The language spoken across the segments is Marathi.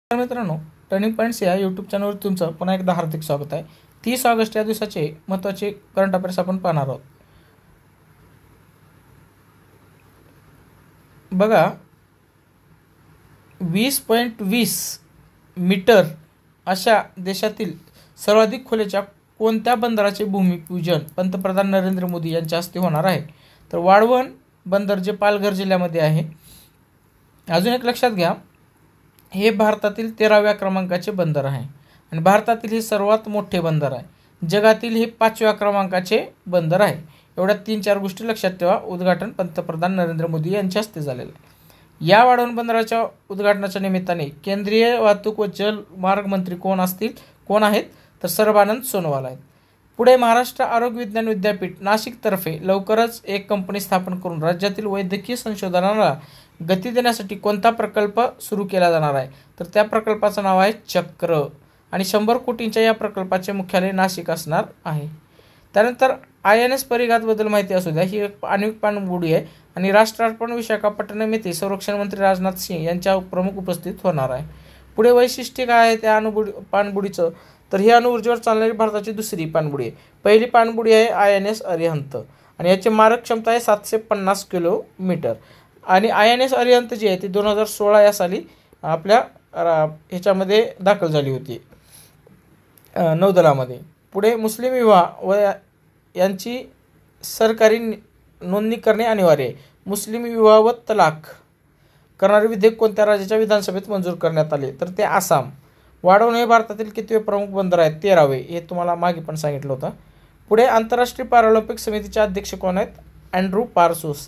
तर मित्रांनो, टर्निंग पॉईंट्स या यूट्यूब चॅनलवर तुमचं पुन्हा एकदा हार्दिक स्वागत आहे. 30 ऑगस्ट या दिवसाचे महत्त्वाचे करंट अफेअर्स आपण पाहणार आहोत. बघा, 20.20 मीटर अशा देशातील सर्वाधिक खोलीच्या कोणत्या बंदराचे भूमिपूजन पंतप्रधान नरेंद्र मोदी यांच्या हस्ते होणार आहे? तर वाळवण बंदर जे पालघर जिल्ह्यामध्ये आहे. अजून एक लक्षात घ्या, हे भारतातील 13व्या क्रमांकाचे बंदर आहे आणि भारतातील हे सर्वात मोठे बंदर आहे. जगातील हे 5व्या क्रमांकाचे बंदर आहे. एवढ्या 3-4 गोष्टी लक्षात ठेवा. उद्घाटन पंतप्रधान नरेंद्र मोदी यांच्या हस्ते झालेलं आहे. या वाढवण बंदराच्या उद्घाटनाच्या निमित्ताने केंद्रीय वाहतूक व जलमार्ग मंत्री कोण आहेत? तर सर्बानंद सोनोवाल आहेत. पुढे महाराष्ट्र आरोग्य विज्ञान विद्यापीठ नाशिकतर्फे लवकरच एक कंपनी स्थापन करून राज्यातील वैद्यकीय संशोधनाला गती देण्यासाठी कोणता प्रकल्प सुरू केला जाणार आहे? तर त्या प्रकल्पाचं नाव आहे चक्र आणि 100 कोटींच्या या प्रकल्पाचे मुख्यालय नाशिक असणार आहे. त्यानंतर INS परिघातबद्दल माहिती असू द्या. ही एक आण्विक पाणबुडी आहे आणि राष्ट्रार्पण विशाखापट्टणम येथे संरक्षण मंत्री राजनाथ सिंह यांच्या प्रमुख उपस्थित होणार आहे. पुढे वैशिष्ट्य काय आहे त्या पाणबुडीचं? तर ही अणुऊर्जेवर चालणारी भारताची दुसरी पाणबुडी आहे. पहिली पाणबुडी आहे INS अरिहंत आणि याची मारक क्षमता आहे 750 किलोमीटर आणि INS अरिहंत जी आहे ती 2016 या साली आपल्या ह्याच्यामध्ये दाखल झाली होती नौदलामध्ये. पुढे मुस्लिम विवाह व यांची सरकारी नोंदणी करणे अनिवार्य आहे. मुस्लिम विवाह व तलाक करणारे विधेयक कोणत्या राज्याच्या विधानसभेत मंजूर करण्यात आले? तर ते आसाम. वाढवण हे भारतातील कितवे प्रमुख बंदर आहेत? 13वे. हे तुम्हाला मागे पण सांगितलं होतं. पुढे आंतरराष्ट्रीय पॅरालिम्पिक समितीचे अध्यक्ष कोण आहेत? अँड्रू पार्सोस.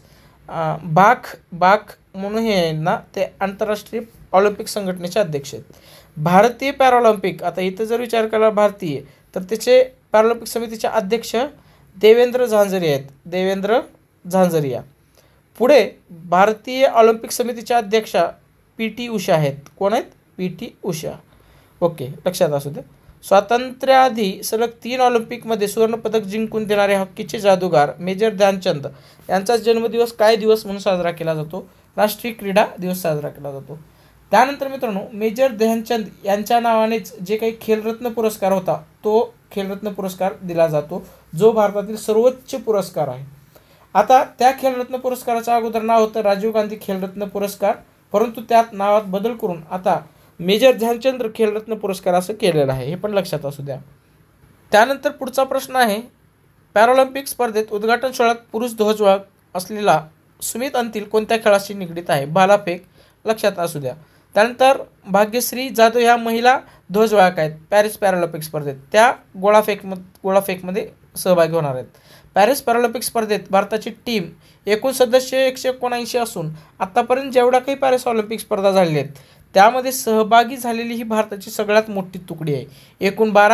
बाख म्हणून हे आहे ना, ते आंतरराष्ट्रीय ऑलिम्पिक संघटनेचे अध्यक्ष आहेत. भारतीय पॅरालिम्पिक, आता इथं जर विचार केला भारतीय, तर त्याचे पॅरालिम्पिक समितीचे अध्यक्ष देवेंद्र झांझरिया आहेत. देवेंद्र झांझरिया. पुढे भारतीय ऑलिम्पिक समितीच्या अध्यक्षा PT उषा आहेत. कोण आहेत? PT उषा. ओके, लक्षात असू दे. स्वातंत्र्याआधी सलग 3 ऑलिम्पिकमध्ये सुवर्णपदक जिंकून देणारे हॉकीचे जादूगार मेजर ध्यानचंद यांचा जन्मदिवस काय दिवस म्हणून साजरा केला जातो? राष्ट्रीय क्रीडा दिवस साजरा केला जातो. त्यानंतर मित्रांनो, मेजर ध्यानचंद यांच्या नावानेच जे काही खेलरत्न पुरस्कार होता तो खेलरत्न पुरस्कार दिला जातो, जो भारतातील सर्वोच्च पुरस्कार आहे. आता त्या खेलरत्न पुरस्काराचं अगोदर नाव होतं राजीव गांधी खेलरत्न पुरस्कार, परंतु त्यात नावात बदल करून आता मेजर ध्यानचंद खेलरत्न पुरस्कार असं केलेलं आहे. हे पण लक्षात असू द्या. त्यानंतर पुढचा प्रश्न आहे, पॅरालिम्पिक स्पर्धेत उद्घाटन सोहळ्यात पुरुष ध्वजवाहक असलेला सुमित अंतिल कोणत्या खेळाशी निगडीत आहे? भालाफेक. लक्षात असू द्या. त्यानंतर भाग्यश्री जाधव ह्या महिला ध्वजवाहक आहेत पॅरिस पॅरालिम्पिक स्पर्धेत. त्या गोळाफेकमध्ये सहभागी होणार आहेत. पॅरिस पॅरालिम्पिक स्पर्धेत भारताची टीम एकूण सदस्य 179 असून आतापर्यंत जेवढ्या काही पॅरिस ऑलिम्पिक स्पर्धा झालेल्या आहेत त्यामध्ये सहभागी झालेली ही भारताची सगळ्यात मोठी तुकडी आहे. एकूण 12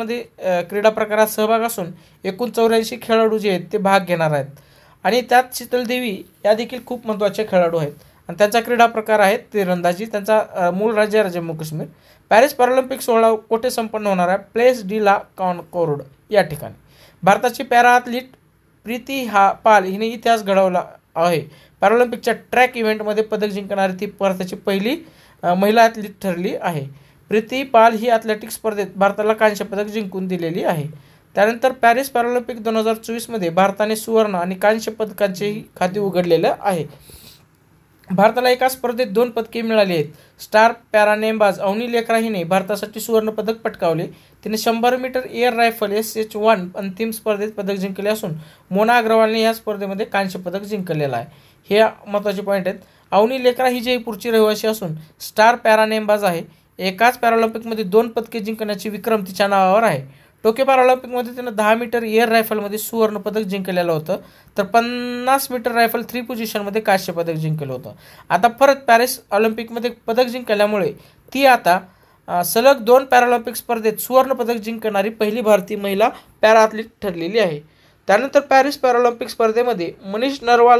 क्रीडा प्रकारात सहभाग असून एकूण 84 खेळाडू जे आहेत ते भाग घेणार आहेत आणि त्यात शीतल देवी या देखील खूप महत्त्वाचे खेळाडू आहेत आणि त्यांचा क्रीडा प्रकार आहे तिरंदाजी. त्यांचा मूळ राज्य आहे जम्मू काश्मीर. पॅरिस पॅरालिम्पिक सोहळा कुठे संपन्न होणार आहे? प्लेस डी ला कॉन्कोर्ड या ठिकाणी. भारताची पॅरा ॲथलीट प्रीती पाल हिने इतिहास घडवला आहे. पॅरालिम्पिकच्या ट्रॅक इव्हेंटमध्ये पदक जिंकणारी ती भारताची पहिली महिला ॲथलीट ठरली आहे. प्रीती पाल ही ॲथलेटिक्स स्पर्धेत भारताला कांस्य पदक जिंकून दिलेली आहे. त्यानंतर पॅरिस पॅरालिम्पिक 2024मध्ये भारताने सुवर्ण आणि कांस्य पदकांचेही खाते उघडलेलं आहे. भारताला एका स्पर्धेत 2 पदके मिळाली आहेत. स्टार पॅरा नेमबाज अवनी लेकरा हिने भारतासाठी सुवर्ण पदक पटकावले. तिने 100 मीटर एअर रायफल SH-1 अंतिम स्पर्धेत पदक जिंकले असून मोना अग्रवालने या स्पर्धेमध्ये कांस्य पदक जिंकलेलं आहे. हे महत्त्वाचे पॉईंट आहेत. अवनी लेकरा ही जयपूरची रहिवासी असून स्टार पॅरा नेमबाज आहे. एकाच पॅरालिम्पिकमध्ये 2 पदके जिंकण्याची विक्रम तिच्या नावावर आहे. टोकियो पॅरालिम्पिकमध्ये तिनं 10 मीटर एअर रायफलमध्ये सुवर्ण पदक जिंकलेलं होतं, तर 50 मीटर रायफल 3 पोझिशनमध्ये कांस्य पदक जिंकलं होतं. आता परत पॅरिस ऑलिम्पिकमध्ये पदक जिंकल्यामुळे ती आता सलग 2 पॅरालिम्पिक स्पर्धेत सुवर्ण पदक जिंकणारी पहिली भारतीय महिला पॅरा ॲथलीट ठरलेली आहे. त्यानंतर पॅरिस पॅरालिम्पिक स्पर्धेमध्ये मनीष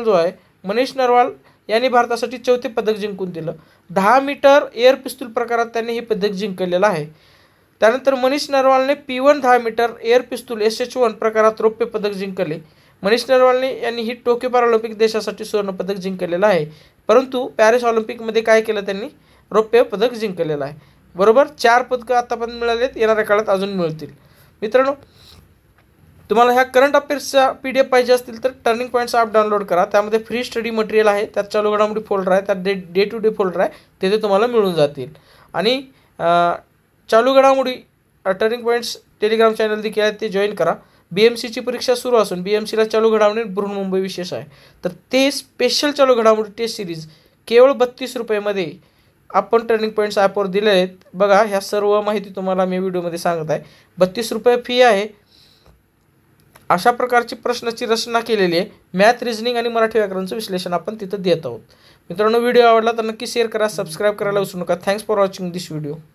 नरवाल यांनी भारतासाठी 4थे पदक जिंकून दिलं. 10 मीटर एअर पिस्तूल प्रकारात त्यांनी हे पदक जिंकलेलं आहे. त्यानंतर मनीष नरवालने P1 10 मीटर एअर पिस्तूल SH-1 प्रकारात रौप्य पदक जिंकले. मनीष नरवालने यांनी ही टोकियो पॅरालिम्पिक देशासाठी सुवर्ण पदक जिंकलेलं आहे, परंतु पॅरिस ऑलिम्पिकमध्ये काय केलं? त्यांनी रौप्य पदक जिंकलेलं आहे. बरोबर. 4 पदकं आतापर्यंत मिळालेत, येणाऱ्या काळात अजून मिळतील. मित्रांनो, तुम्हाला ह्या करंट अफेअर्सचा PDF पाहिजे असतील तर टर्निंग पॉईंट्स ॲप डाउनलोड करा. त्यामध्ये फ्री स्टडी मटेरियल आहे, त्यात चालू घडामोडी फोल्डर आहे, त्यात डे टू डे फोल्डर आहे, तिथे तुम्हाला मिळून जातील. आणि चालू घडामोडी टर्निंग पॉईंट्स टेलिग्राम चॅनल देखील आहे, ते जॉईन करा. BMCची परीक्षा सुरू असून BMCला चालू घडामोडी बृहन्मुंबई विशेष आहे, तर ते स्पेशल चालू घडामोडी टेस्ट सिरीज केवळ 32 रुपयामध्ये आपण टर्निंग पॉईंट्स ॲपवर दिले आहेत. बघा, ह्या सर्व माहिती तुम्हाला मी व्हिडिओमध्ये सांगत आहे. 32 रुपये फी आहे. अशा प्रकारची प्रश्नाची रचना केलेली आहे. मॅथ, रिझनिंग आणि मराठी व्याकरणाचं विश्लेषण आपण तिथं देत आहोत. मित्रांनो, व्हिडिओ आवडला तर नक्की शेअर करा, सबस्क्राईब करायला विसरू नका. Thanks for watching this video.